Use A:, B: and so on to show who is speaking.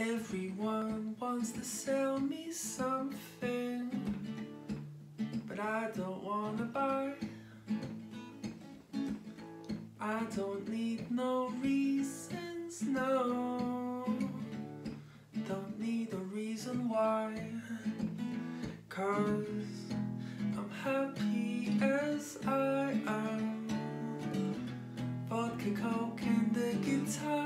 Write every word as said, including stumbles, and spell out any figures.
A: Everyone wants to sell me something, but I don't wanna buy. I don't need no reasons, no. Don't need a reason why. Cause I'm happy as I am. Vodka, coke and the guitar.